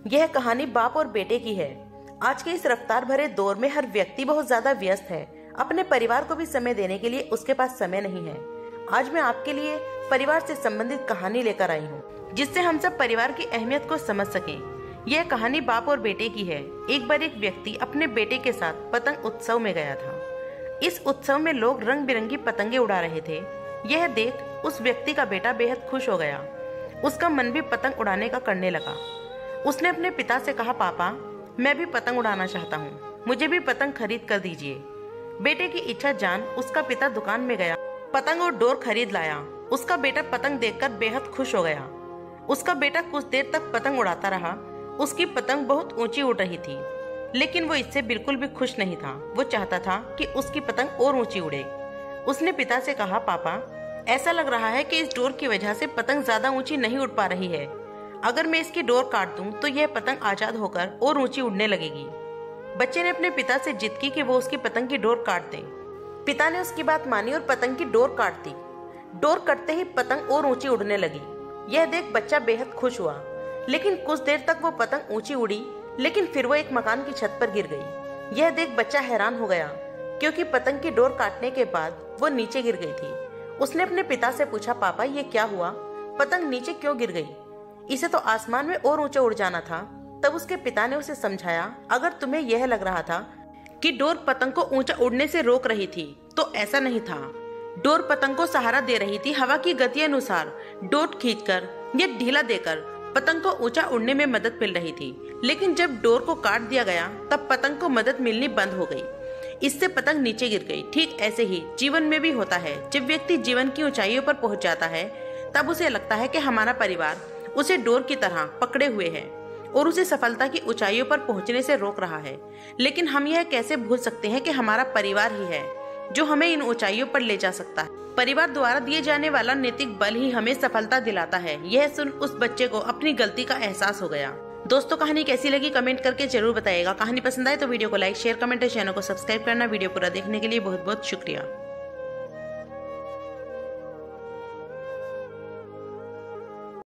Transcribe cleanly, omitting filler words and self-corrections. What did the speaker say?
यह कहानी बाप और बेटे की है। आज के इस रफ्तार भरे दौर में हर व्यक्ति बहुत ज्यादा व्यस्त है। अपने परिवार को भी समय देने के लिए उसके पास समय नहीं है। आज मैं आपके लिए परिवार से संबंधित कहानी लेकर आई हूँ, जिससे हम सब परिवार की अहमियत को समझ सकें। यह कहानी बाप और बेटे की है। एक बार एक व्यक्ति अपने बेटे के साथ पतंग उत्सव में गया था। इस उत्सव में लोग रंग बिरंगी पतंगे उड़ा रहे थे। यह देख उस व्यक्ति का बेटा बेहद खुश हो गया। उसका मन भी पतंग उड़ाने का करने लगा। उसने अपने पिता से कहा, पापा, मैं भी पतंग उड़ाना चाहता हूँ, मुझे भी पतंग खरीद कर दीजिए। बेटे की इच्छा जान उसका पिता दुकान में गया, पतंग और डोर खरीद लाया। उसका बेटा पतंग देखकर बेहद खुश हो गया। उसका बेटा कुछ देर तक पतंग उड़ाता रहा। उसकी पतंग बहुत ऊंची उड़ रही थी, लेकिन वो इससे बिल्कुल भी खुश नहीं था। वो चाहता था कि उसकी पतंग और ऊंची उड़े। उसने पिता से कहा, पापा, ऐसा लग रहा है कि इस डोर की वजह से पतंग ज्यादा ऊंची नहीं उड़ पा रही है। अगर मैं इसकी डोर काट दूं तो यह पतंग आजाद होकर और ऊंची उड़ने लगेगी। बच्चे ने अपने पिता से जिद की कि वो उसकी पतंग की डोर काट दे। पिता ने उसकी बात मानी और पतंग की डोर काट दी। डोर कटते ही पतंग और ऊंची उड़ने लगी। यह देख बच्चा बेहद खुश हुआ, लेकिन कुछ देर तक वो पतंग ऊंची उड़ी, लेकिन फिर वो एक मकान की छत पर गिर गई। यह देख बच्चा हैरान हो गया, क्योंकि पतंग की डोर काटने के बाद वो नीचे गिर गई थी। उसने अपने पिता से पूछा, पापा, ये क्या हुआ? पतंग नीचे क्यों गिर गई? इसे तो आसमान में और ऊंचा उड़ जाना था। तब उसके पिता ने उसे समझाया, अगर तुम्हें यह लग रहा था कि डोर पतंग को ऊंचा उड़ने से रोक रही थी, तो ऐसा नहीं था। डोर पतंग को सहारा दे रही थी। हवा की गति अनुसार डोर खींचकर या ढीला देकर पतंग को ऊंचा उड़ने में मदद मिल रही थी। लेकिन जब डोर को काट दिया गया, तब पतंग को मदद मिलनी बंद हो गई। इससे पतंग नीचे गिर गई। ठीक ऐसे ही जीवन में भी होता है। जब व्यक्ति जीवन की ऊंचाइयों पर पहुंच जाता है, तब उसे लगता है कि हमारा परिवार उसे डोर की तरह पकड़े हुए है और उसे सफलता की ऊंचाइयों पर पहुंचने से रोक रहा है। लेकिन हम यह कैसे भूल सकते हैं कि हमारा परिवार ही है जो हमें इन ऊंचाइयों पर ले जा सकता है। परिवार द्वारा दिए जाने वाला नैतिक बल ही हमें सफलता दिलाता है। यह सुन उस बच्चे को अपनी गलती का एहसास हो गया। दोस्तों, कहानी कैसी लगी कमेंट करके जरूर बताइएगा। कहानी पसंद आए तो वीडियो को लाइक, शेयर, कमेंट और चैनल को सब्सक्राइब करना। वीडियो पूरा देखने के लिए बहुत बहुत शुक्रिया।